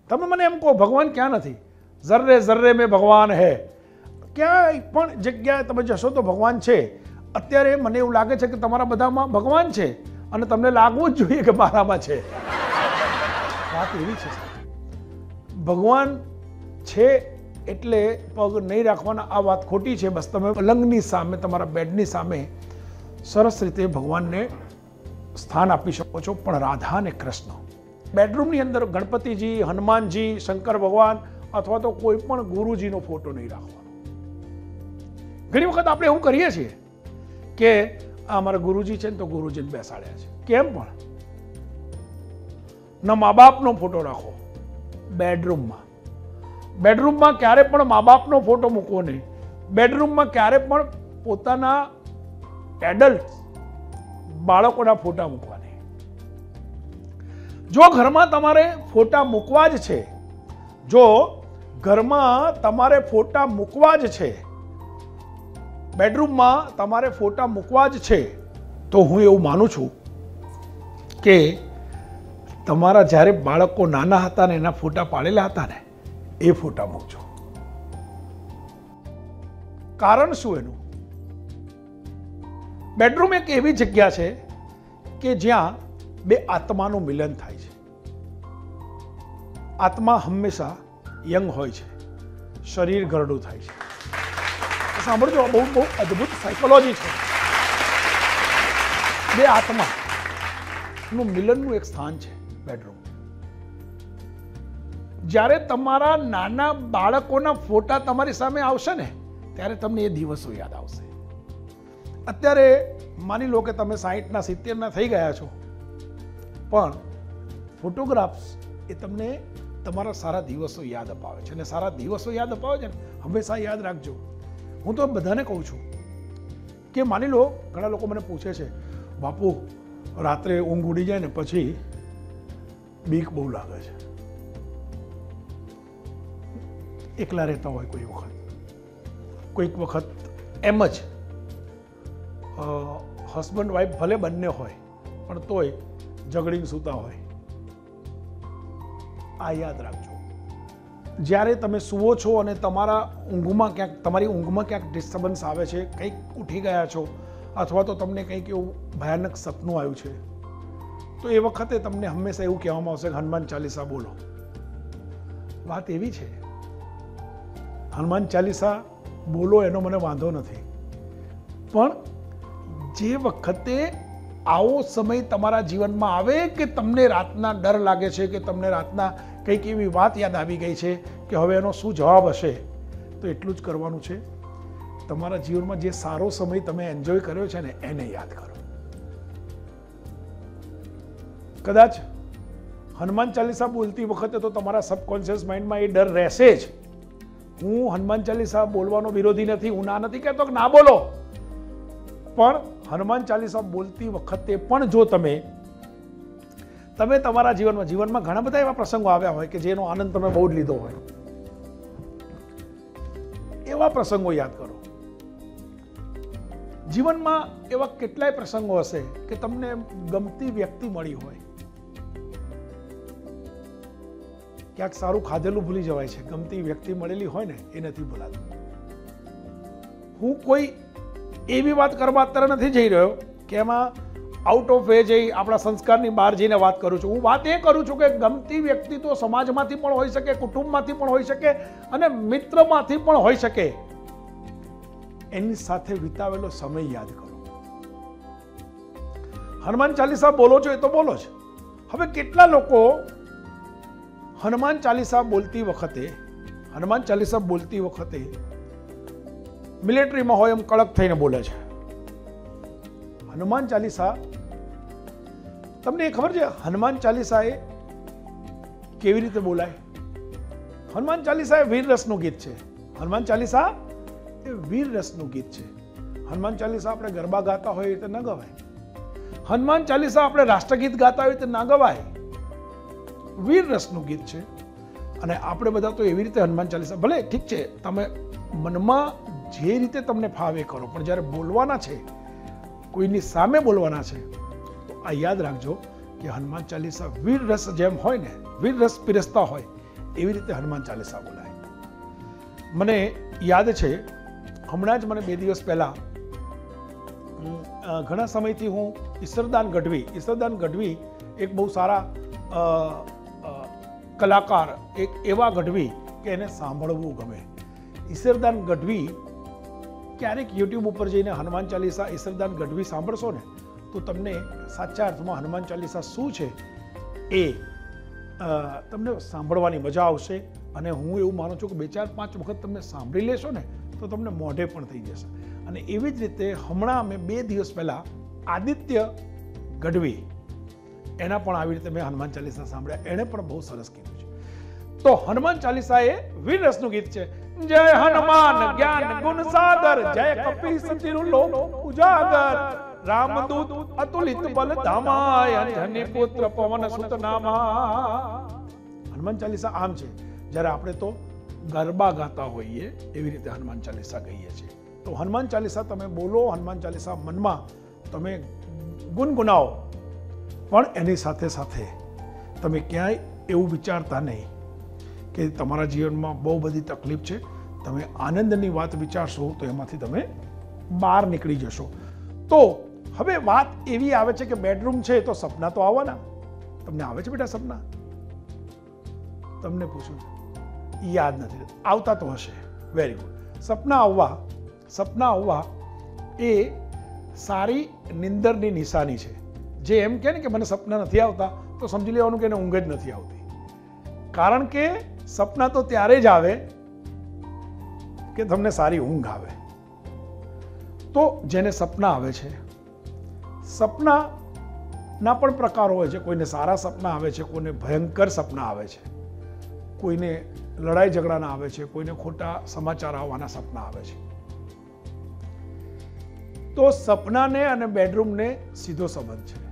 તમે મને એમ કહો ભગવાન ક્યાં નથી? જર્રે જર્રે મેં ભગવાન હૈ. ક્યાંય પણ જગ્યાએ તમે જશો તો ભગવાન છે. અત્યારે મને એવું લાગે છે કે તમારા બધામાં ભગવાન છે અને તમને લાગવું જ જોઈએ કે મારામાં છે. વાત એવી છે ભગવાન છે એટલે પગ નહીં રાખવાના, આ વાત ખોટી છે. બસ તમે પલંગની સામે, તમારા બેડની સામે સરસ રીતે ભગવાનને સ્થાન આપી શકો છો. પણ રાધા અને કૃષ્ણ બેડરૂમની અંદર ગણપતિજી, હનુમાનજી, શંકર ભગવાન અથવા તો કોઈ પણ ગુરુજીનો ફોટો નહીં રાખવાનો. ઘણી વખત આપણે એવું કરીએ છીએ કે આ અમારા ગુરુજી છે ને તો ગુરુજીને બેસાડ્યા છે. કેમ પણ ન મા બાપનો ફોટો રાખો બેડરૂમમાં. બેડરૂમમાં ક્યારે પણ મા બાપનો ફોટો મૂકવો નહીં. બેડરૂમમાં ક્યારે પણ પોતાના એડલ્ટ બાળકોના ફોટા મૂકવા નહીં. જો ઘરમાં તમારે ફોટા મૂકવા જ છે, જો ઘરમાં તમારે ફોટા મૂકવા જ છે, બેડરૂમમાં તમારે ફોટા મૂકવા જ છે, તો હું એવું માનું છું કે તમારા જ્યારે બાળકો નાના હતા ને એના ફોટા પાડેલા હતા ને એ ફોટા મૂકજો. કારણ શું એનું? બેડરૂમ એક એવી જગ્યા છે કે જ્યાં બે આત્માનું મિલન થાય છે. આત્મા હંમેશા યંગ હોય છે, શરીર ઘરડું થાય છે. સાંભળજો, બહુ બહુ અદ્ભુત સાયકોલોજી છે. બે આત્માનું મિલનનું એક સ્થાન છે બેડરૂમ. જ્યારે તમારા નાના બાળકોના ફોટા તમારી સામે આવશે ને ત્યારે તમને એ દિવસો યાદ આવશે. અત્યારે માની લો કે તમે 60ના 70ના થઈ ગયા છો, પણ ફોટોગ્રાફ્સ એ તમને તમારા સારા દિવસો યાદ અપાવે છે. અને સારા દિવસો યાદ અપાવે છે ને હંમેશા યાદ રાખજો. હું તો બધાને કહું છું કે માની લો, ઘણા લોકો મને પૂછે છે, બાપુ રાત્રે ઊંઘ ઉડી જાય ને પછી બીક બહુ લાગે છે. એકલા રહેતા હોય કોઈક વખત એમ જ હસબન્ડ વાઈફ ભલે બંને હોય પણ તોય ઝઘડીને સૂતા હોય. આ યાદ રાખજો. જ્યારે તમે સૂવો છો અને તમારી ઊંઘમાં ક્યાંક ડિસ્ટર્બન્સ આવે છે, કંઈક ઉઠી ગયા છો અથવા તો તમને કંઈક એવું ભયાનક સપનું આવ્યું છે, તો એ વખતે તમને હંમેશા એવું કહેવામાં આવશે કે હનુમાન ચાલીસા બોલો. વાત એવી છે, હનુમાન ચાલીસા બોલો એનો મને વાંધો નથી, પણ જે વખતે આવો સમય તમારા જીવનમાં આવે કે તમને રાતના ડર લાગે છે કે તમને રાતના કંઈક એવી વાત યાદ આવી ગઈ છે કે હવે એનો શું જવાબ હશે, તો એટલું જ કરવાનું છે. તમારા જીવનમાં જે સારો સમય તમે એન્જોય કર્યો છે ને એને યાદ કરો. કદાચ હનુમાન ચાલીસા બોલતી વખતે તો તમારા સબકોન્શિયસ માઇન્ડમાં એ ડર રહેશે જ. હું હનુમાન ચાલીસા બોલવાનો વિરોધી નથી, હું ના નથી કહેતો કે ના બોલો, પણ હનુમાન ચાલીસા બોલતી વખતે પણ જો તમે તમારા જીવનમાં ઘણા બધા એવા પ્રસંગો આવ્યા હોય કે જેનો આનંદ તમે બહુ જ લીધો હોય, એવા પ્રસંગો યાદ કરો. જીવનમાં એવા કેટલાય પ્રસંગો હશે કે તમને ગમતી વ્યક્તિ મળી હોય. ક્યાંક સારું ખાધેલું ભૂલી જવાય છે, ગમતી વ્યક્તિ મળેલી હોય ને એ નથી ભૂલાતું. હું કોઈ એવી વાત કરવા અત્યારે નથી જઈ રહ્યો કે એમાં આઉટ ઓફ વે જઈ આપણા સંસ્કારની બહાર જઈને વાત કરું છું. હું વાત એ કરું છું કે ગમતી વ્યક્તિ તો સમાજમાંથી પણ હોઈ શકે, કુટુંબમાંથી પણ હોઈ શકે અને મિત્રમાંથી પણ હોઈ શકે. એની સાથે વિતાવેલો સમય યાદ કરો. હનુમાન ચાલીસા બોલો છો એ તો બોલો જ. હવે કેટલા લોકો હનુમાન ચાલીસા બોલતી વખતે મિલિટરીમાં હોય એમ કડક થઈને બોલે છે. હનુમાન ચાલીસા, તમને એ ખબર છે હનુમાન ચાલીસા એ કેવી રીતે બોલાય? હનુમાન ચાલીસા એ વીર રસનું ગીત છે. હનુમાન ચાલીસા એ વીર રસનું ગીત છે. હનુમાન ચાલીસા આપણે ગરબા ગાતા હોય એ રીતે ન ગવાય. હનુમાન ચાલીસા આપણે રાષ્ટ્રગીત ગાતા હોય તો ના ગવાય. વીર રસનું ગીત છે અને આપણે બધા તો એવી રીતે હનુમાન ચાલીસા, ભલે ઠીક છે તમે મનમાં જે રીતે તમને ફાવે કરો, પણ જ્યારે બોલવાના છે, કોઈની સામે બોલવાના છે, તો આ યાદ રાખજો કે હનુમાન ચાલીસા વીર રસ જેમ હોય ને, વીર રસ પીરસતા હોય એવી રીતે હનુમાન ચાલીસા બોલાય. મને યાદ છે, હમણાં જ મને 2 દિવસ પહેલાં ઘણા સમયથી હું ઈશ્વરદાન ગઢવી એક બહુ સારા કલાકાર, એક એવા ગઢવી કે એને સાંભળવું ગમે. ઈશ્વરદાન ગઢવી ક્યારેક યુટ્યુબ ઉપર જઈને હનુમાન ચાલીસા ઈશ્વરદાન ગઢવી સાંભળશો ને તો તમને સાચા અર્થમાં હનુમાન ચાલીસા શું છે એ તમને સાંભળવાની મજા આવશે. અને હું એવું માનું છું કે 2-4-5 વખત તમે સાંભળી લેશો ને તો તમને મોઢે પણ થઈ જશે. અને એવી જ રીતે હમણાં મેં 2 દિવસ પહેલાં આદિત્ય ગઢવી એના પણ આવી રીતે મેં હનુમાન ચાલીસા સાંભળ્યા. એણે પણ બહુ સરસ કીધું છે. તો હનુમાન ચાલીસા એ વીર રસનું ગીત છે. જય હનુમાન જ્ઞાન ગુણ સાગર, જય કપી સતીનું લોક ઉજાગર, રામદૂત અતુલિત બલ ધામાય, અંજની પુત્ર પવન સુત નામા. હનુમાન ચાલીસા આમ છે. જ્યારે આપણે તો ગરબા ગાતા હોઈએ એવી રીતે હનુમાન ચાલીસા ગઈએ છીએ. તો હનુમાન ચાલીસા તમે બોલો, હનુમાન ચાલીસા મનમાં તમે ગુનગુનાવો, પણ એની સાથે સાથે તમે ક્યાંય એવું વિચારતા નહીં કે તમારા જીવનમાં બહુ બધી તકલીફ છે. તમે આનંદની વાત વિચારશો તો એમાંથી તમે બહાર નીકળી જશો. તો હવે વાત એવી આવે છે કે બેડરૂમ છે તો સપના તો આવવાના. તમને આવે છે બેટા સપના? તમને પૂછું, યાદ નથી આવતા તો હશે. Very good. સપના આવવા એ સારી નિંદરની નિશાની છે. જે એમ કહે ને કે મને સપના નથી આવતા તો સમજી લેવાનું કે એને ઊંઘ જ નથી આવતી. કારણ કે સપના તો ત્યારે જ આવે કે તમને સારી ઊંઘ આવે. તો જેને સપના આવે છે, સપનાના પણ પ્રકાર હોય છે. કોઈને સારા સપના આવે છે, કોઈને ભયંકર સપના આવે છે, કોઈને લડાઈ ઝઘડાના આવે છે, કોઈને ખોટા સમાચાર આવવાના સપના આવે છે. તો સપનાને અને બેડરૂમને સીધો સંબંધ છે.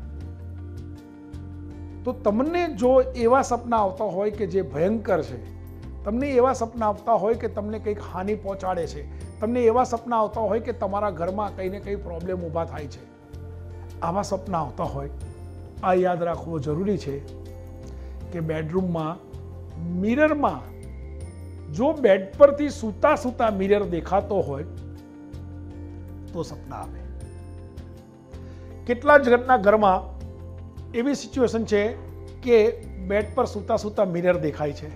તો તમને જો એવા સપના આવતા હોય કે જે ભયંકર છે, તમને એવા સપના આવતા હોય કે તમને કંઈક હાનિ પહોંચાડે છે, તમને એવા સપના આવતા હોય કે તમારા ઘરમાં કંઈ ને કંઈ પ્રોબ્લેમ ઊભા થાય છે, આવા સપના આવતા હોય, આ યાદ રાખવું જરૂરી છે કે બેડરૂમમાં મિરરમાં જો બેડ પરથી સૂતા મિરર દેખાતો હોય તો સપના આવે. કેટલા જણના ઘરમાં એવી સિચ્યુએશન છે કે બેડ પર સૂતા મિરર દેખાય છે?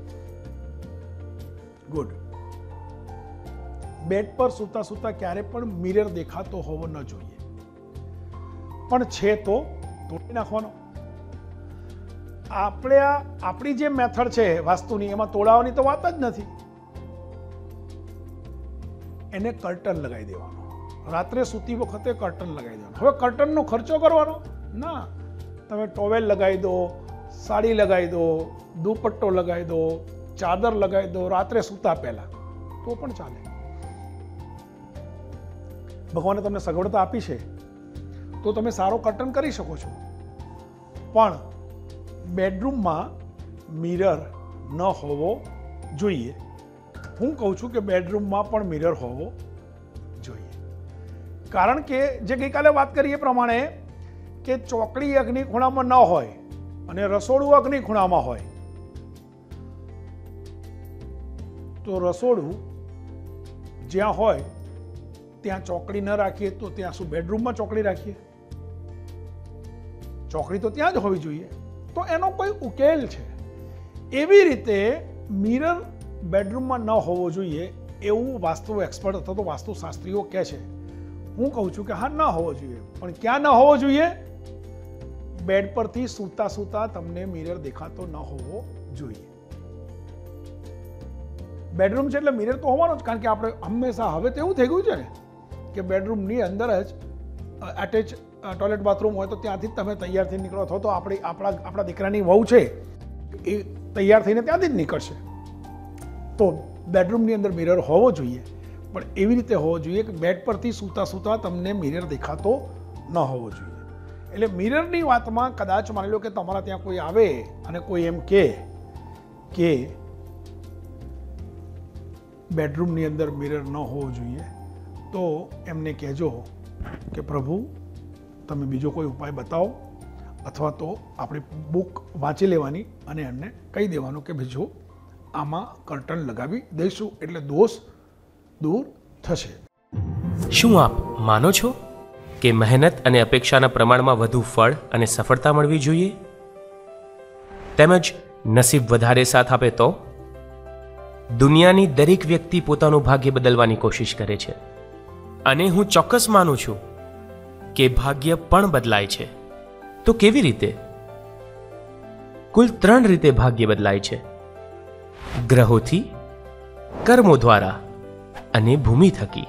ગુડ. બેડ પર સૂતા ક્યારે પણ મિરર દેખાતો હોવો ન જોઈએ, પણ છે તો તોડી નાખવાનો. આપણી જે મેથડ છે વાસ્તુની, એમાં તોડાવવાની તો વાત જ નથી. એને કર્ટન લગાવી દેવાનો. રાત્રે સૂતી વખતે કર્ટન લગાવી દેવાનો. હવે કર્ટનનો ખર્ચો કરવાનો ના, તમે ટોવેલ લગાવી દો, સાડી લગાવી દો, દુપટ્ટો લગાવી દો, ચાદર લગાવી દો રાત્રે સૂતા પહેલા, તો પણ ચાલે. ભગવાને તમને સગવડતા આપી છે તો તમે સારો કર્ટન કરી શકો છો. પણ બેડરૂમમાં મિરર ન હોવો જોઈએ. હું કહું છું કે બેડરૂમમાં પણ મિરર હોવો જોઈએ. કારણ કે જે ગઈકાલે વાત કરી એ પ્રમાણે કે ચોકડી અગ્નિ ખૂણામાં ન હોય અને રસોડું અગ્નિ ખૂણામાં હોય તો રસોડું જ્યાં હોય ત્યાં ચોકડી ન રાખીએ તો ત્યાં શું બેડરૂમમાં ચોકડી રાખીએ? ચોકડી તો ત્યાં જ હોવી જોઈએ. તો એનો કોઈ ઉકેલ છે. એવી રીતે મિરર બેડરૂમમાં ન હોવો જોઈએ એવું વાસ્તુ એક્સપર્ટ અથવા તો વાસ્તુશાસ્ત્રીઓ કહે છે. હું કહું છું કે હા, ન હોવો જોઈએ. પણ ક્યાં ન હોવો જોઈએ? બેડ પરથી સૂતા તમને મિરર દેખાતો ન હોવો જોઈએ. બેડરૂમ છે એટલે મિરર તો હોવાનો જ. કારણ કે આપણે હંમેશા, હવે તો એવું થઈ ગયું છે ને કે બેડરૂમની અંદર જ એટેચ ટોયલેટ બાથરૂમ હોય તો ત્યાંથી જ તમે તૈયાર થઈને નીકળો. અથવા તો આપણા દીકરાની વહુ છે એ તૈયાર થઈને ત્યાંથી જ નીકળશે. તો બેડરૂમની અંદર મિરર હોવો જોઈએ, પણ એવી રીતે હોવો જોઈએ કે બેડ પરથી સૂતા તમને મિરર દેખાતો ન હોવો જોઈએ. એટલે મિરરની વાતમાં કદાચ માની લો કે તમારા ત્યાં કોઈ આવે અને કોઈ એમ કે બેડરૂમની અંદર મિરર ન હોવો જોઈએ, તો એમને કહેજો કે પ્રભુ તમે બીજો કોઈ ઉપાય બતાવો, અથવા તો આપણી બુક વાંચી લેવાની અને એમને કહી દેવાનું કે બીજો આમાં કર્ટન લગાવી દઈશું એટલે દોષ દૂર થશે. શું આપ માનો છો કે મહેનત અને અપેક્ષાના પ્રમાણમાં વધુ ફળ અને સફળતા મળવી જોઈએ? તેમજ નસીબ વધારે સાથ આપે તો? દુનિયાની દરેક વ્યક્તિ પોતાનું ભાગ્ય બદલવાની કોશિશ કરે છે અને હું ચોક્કસ માનું છું કે ભાગ્ય પણ બદલાય છે. તો કેવી રીતે? કુલ 3 રીતે ભાગ્ય બદલાય છે: ગ્રહોથી, કર્મો દ્વારા અને ભૂમિ થકી.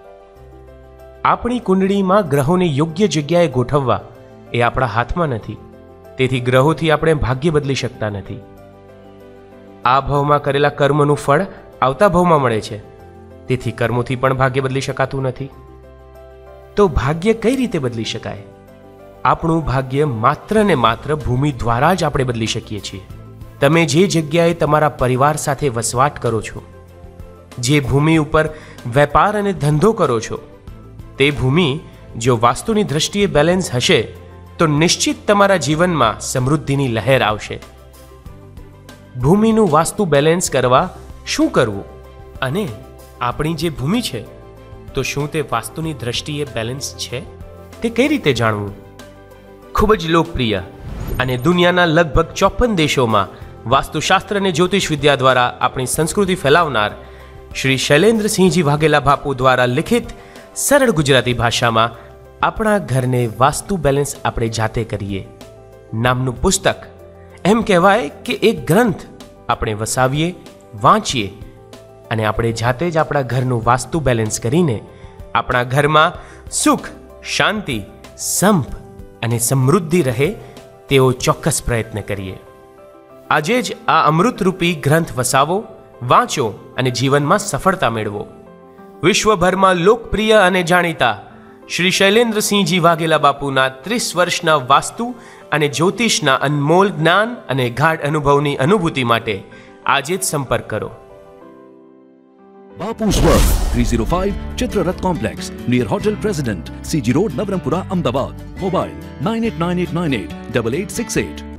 આપણી કુંડળીમાં ગ્રહોને યોગ્ય જગ્યાએ ગોઠવવા એ આપણા હાથમાં નથી. તેથી ગ્રહોથી આપણે ભાગ્ય બદલી શકતા નથી. આ ભાવમાં કરેલા કર્મનું ફળ આવતા ભાવમાં મળે છે. તેથી કર્મોથી પણ ભાગ્ય બદલી શકાતું નથી. તો ભાગ્ય કઈ રીતે બદલી શકાય? આપણું ભાગ્ય માત્ર ને માત્ર ભૂમિ દ્વારા જ આપણે બદલી શકીએ છીએ. તમે જે જગ્યાએ તમારા પરિવાર સાથે વસવાટ કરો છો, જે ભૂમિ ઉપર વેપાર અને ધંધો કરો છો, તે ભૂમિ જો વાસ્તુની દ્રષ્ટિએ બેલેન્સ હશે તો નિશ્ચિત તમારા જીવનમાં સમૃદ્ધિની લહેર આવશે. ભૂમિનું વાસ્તુ બેલેન્સ કરવા શું કરવું? અને આપણી જે ભૂમિ છે તો શું તે વાસ્તુની દ્રષ્ટિએ બેલેન્સ છે? તે કઈ રીતે જાણવું? ખૂબ જ લોકપ્રિય અને દુનિયાના લગભગ 54 દેશોમાં વાસ્તુશાસ્ત્ર અને જ્યોતિષ વિદ્યા દ્વારા આપણી સંસ્કૃતિ ફેલાવનાર શ્રી શૈલેન્દ્રસિંહજી વાઘેલા બાપુ દ્વારા લિખિત સરળ ગુજરાતી ભાષામાં આપણા ઘરને વાસ્તુ બેલેન્સ આપણે જાતે કરીએ નામનું પુસ્તક, એમ કહેવાય કે એક ગ્રંથ આપણે વસાવીએ, વાંચીએ અને આપણે જાતે જ આપણા ઘરનું વાસ્તુ બેલેન્સ કરીને આપણા ઘરમાં સુખ, શાંતિ, સંપ અને સમૃદ્ધિ રહે તેવો ચોક્કસ પ્રયત્ન કરીએ. આજે જ આ અમૃતરૂપી ગ્રંથ વસાવો, વાંચો અને જીવનમાં સફળતા મેળવો. વિશ્વભરમાં લોકપ્રિય અને જાણીતા શ્રી શૈલેન્દ્રસિંહજી વાઘેલા બાપુના 30 વર્ષના વાસ્તુ અને જ્યોતિષના અનમોલ જ્ઞાન અને ગાઢ અનુભવની અનુભૂતિ માટે આજે જ સંપર્ક કરો. Bapu's World, 305 Chitrarat Complex, near Hotel President, CG Road, Navarampura, Ahmedabad. Mobile 989898 8868.